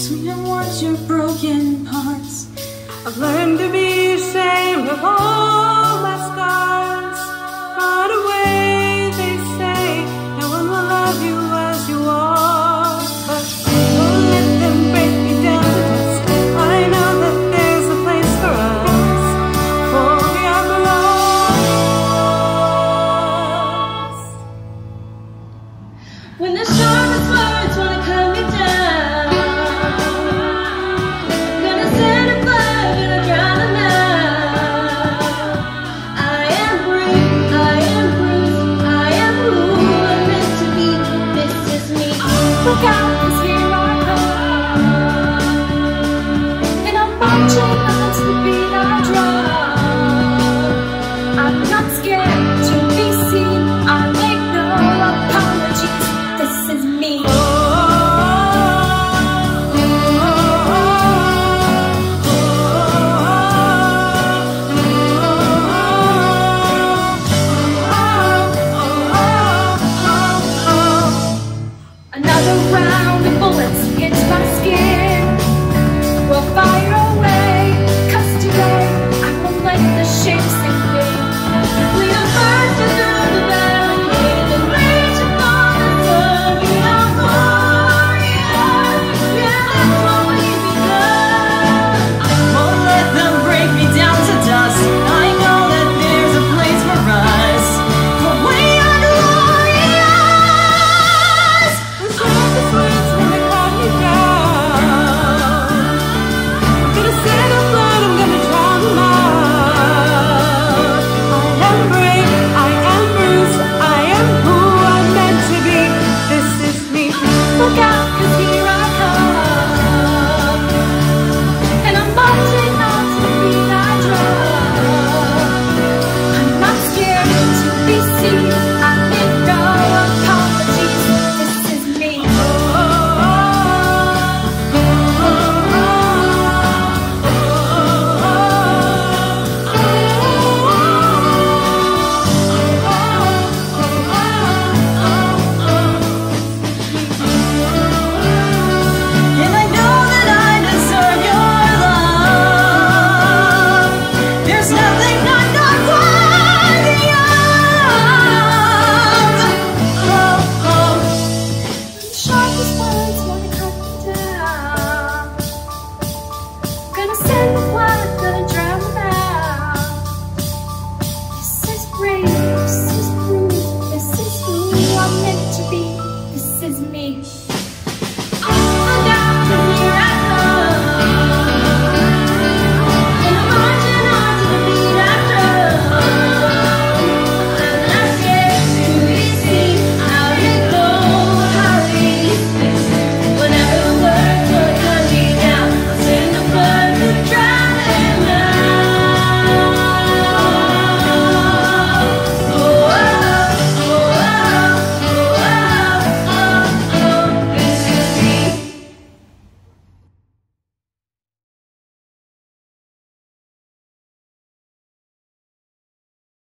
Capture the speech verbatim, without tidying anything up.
me and watch your broken parts. I've learned to be ashamed of all my scars. Far away, they say, no one will love you as you are. But don't let them break me down to dust. I know that there's a place for us, for we are lost. When the sharpest words wanna cut me down, gonna send a flag, gonna drown them out. I am bruised, I am bruised, I am who I'm meant to be. This is me. Look out, 'cause here I come, and I'm marching on to the beat I drum. I'm not scared to be seen. I make no apologies. This is me. Another round.